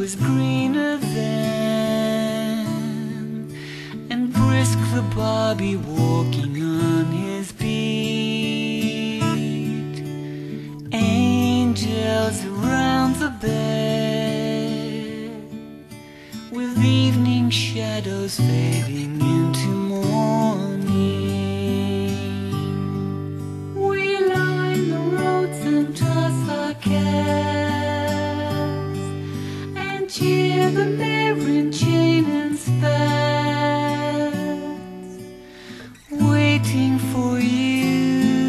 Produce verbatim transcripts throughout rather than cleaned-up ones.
was greener then, and brisk the bobby walking on his beat. Angels around the bed, with evening shadows fading into morning. We line the roads and toss our caps, and cheer the mare in chain and spats, waiting for you,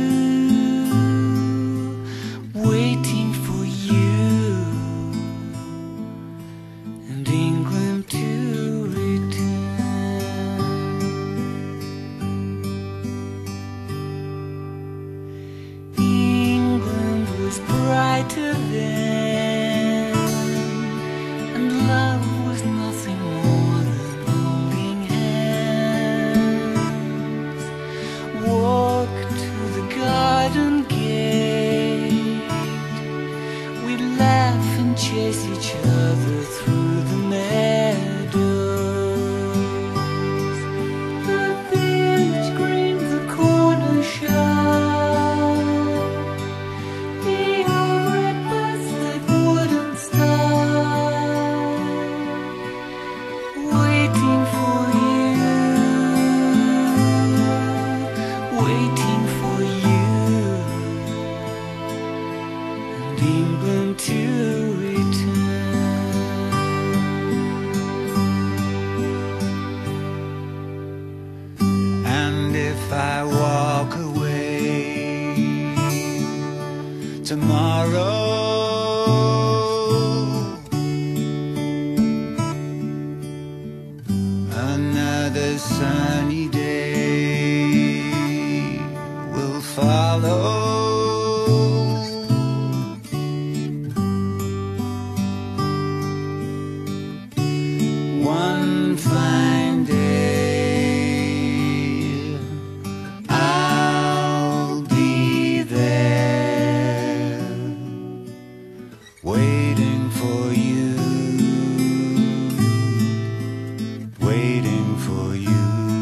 waiting for you, and England to return. England was brighter then, and love was nothing more than holding hands. Walk to the garden gate, we'd laugh and chase each other through the meadows. The village green, the corner shop, the old red bus that wouldn't stop, waiting for you, waiting for you, and England to return. And if I walk away tomorrow, another sunny day will follow. One fine day, I'll be there, waiting for you, waiting for you.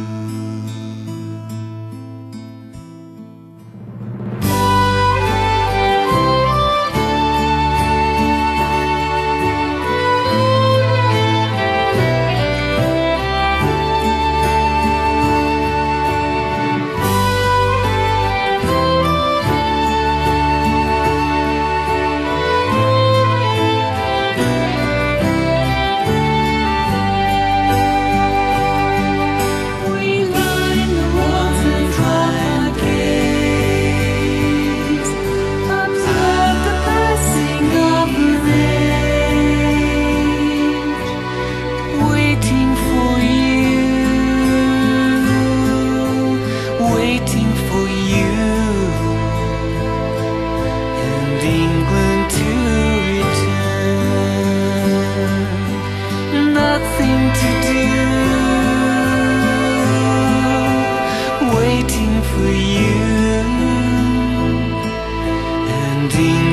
We line the roads and drop our gaze, observe the passing of an age, waiting for you, waiting for you, and England to return. Nothing to do, waiting for you, and England